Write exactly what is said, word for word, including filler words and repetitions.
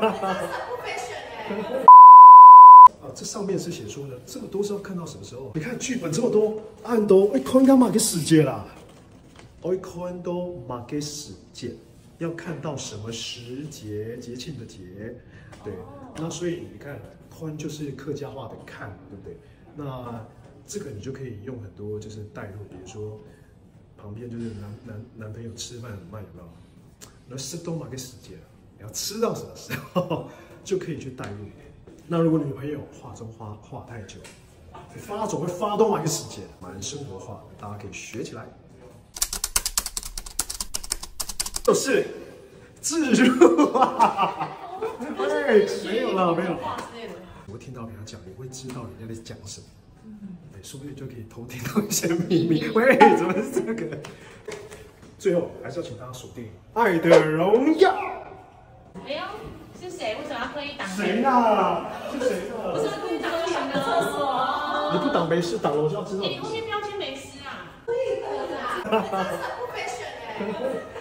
啊，这上面是写说呢，这么多是要看到什么时候？你看剧本这么多，按都哎，看干嘛给时间啦？我看都马给时间，要看到什么时节节庆的节，对。那所以你看，宽就是客家话的看，对不对？那这个你就可以用很多就是代入，比如说旁边就是男男男朋友吃饭很慢，有没有？那吃都马给时间，你要吃到什么时候就可以去代入。那如果女朋友化妆化化太久，发总会发动马给时间，蛮生活化的，大家可以学起来。就是自入啊！对，没有了，没有了。我会听到人家讲，你会知道人家在讲什么。对，说不定就可以偷听到一些秘密。喂，怎么是这个？最后还是要请大家锁定《爱的荣耀》。 哎呦，是谁？为什么要刻意挡？ 谁呀？是谁呢？ 为什么故意挡到两个厕所？ 你不挡没事，挡了我就要知道。 你后面标签没湿啊？ 对的啦，真的是很不 fashion 哎。